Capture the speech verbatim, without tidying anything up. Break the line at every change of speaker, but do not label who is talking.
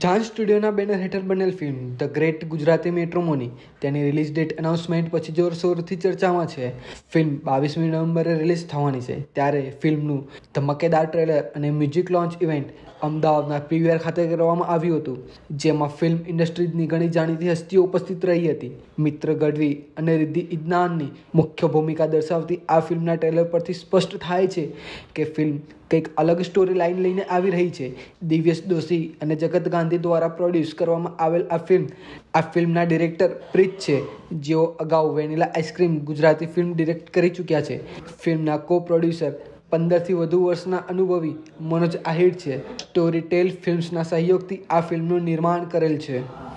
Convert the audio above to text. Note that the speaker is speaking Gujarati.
જાન સ્ટુડિયોના બેનર હેઠળ બનેલ film the great Gujarati matrimony તેની રિલીઝ ડેટ અનાઉન્સમેન્ટ પછી જોરશોરથી ચર્ચામાં છે. ફિલ્મ બાવીસમી નવેમ્બરે રિલીઝ થવાની છે. ત્યારે ફિલ્મનું ધમાકેદાર ટ્રેલર અને મ્યુઝિક લોન્ચ ઇવેન્ટ અમદાવાદના પીવીઆર ખાતે કરવામાં આવ્યું હતું, જેમાં ફિલ્મ ઇન્ડસ્ટ્રીની ઘણી જાણીતી હસ્તીઓ ઉપસ્થિત રહી હતી. મિત્ર ગઢવી અને રિદ્ધિ ઇદનાનની મુખ્ય ભૂમિકા દર્શાવતી આ ફિલ્મના ટ્રેલર પરથી સ્પષ્ટ થાય છે કે ફિલ્મ કંઈક અલગ સ્ટોરી લાઇન લઈને આવી રહી છે. દિવ્યેશ દોશી અને જગત ગાંધી દ્વારા પ્રોડ્યુસ કરવામાં આવેલ આ ફિલ્મ આ ફિલ્મના ડિરેક્ટર પ્રીત છે, જેઓ અગાઉ vanilla ice cream Gujarati film direct કરી ચૂક્યા છે. ફિલ્મના કો પ્રોડ્યુસર પંદરથી વધુ વર્ષના અનુભવી મનોજ આહિર છે. સ્ટોરી ટેલ ફિલ્મ્સના સહયોગથી આ ફિલ્મનું નિર્માણ કરેલ છે.